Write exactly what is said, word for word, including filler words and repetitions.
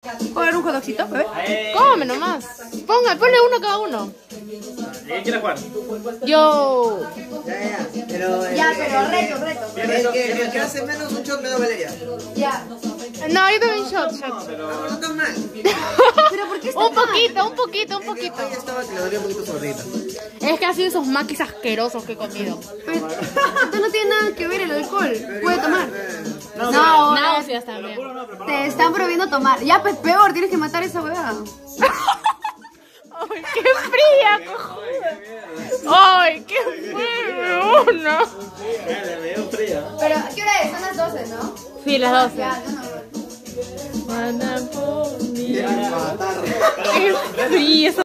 ¿Puedo dar un hotdogcito, bebé? Come nomás. Ponga, ponle uno cada uno. ¿Quién quiere jugar? Yo. Ya, ya, pero... Ya, pero reto, reto. El que, el que hace menos un shot me da Valeria. Ya. No, yo también shot, shot. No, no tan mal. ¿Pero por qué está Un poquito, un poquito, un poquito. Hoy estaba que le dolía un poquito su barriguita. Es que ha sido esos maquis asquerosos que he comido. Pero esto no tiene nada que ver el alcohol. Puede tomar. No, No, Náuseas también. te están prohibiendo tomar. Ya, pues peor, tienes que matar a esa huevada. ¡Ay, qué fría, cojuda! ¡Ay, qué fría! Una. Me dio fría. Pero, ¿qué hora es? Son las doce, ¿no? Sí, las doce. Ya, yo no. Wanna put me- Quieren matar. Qué fría.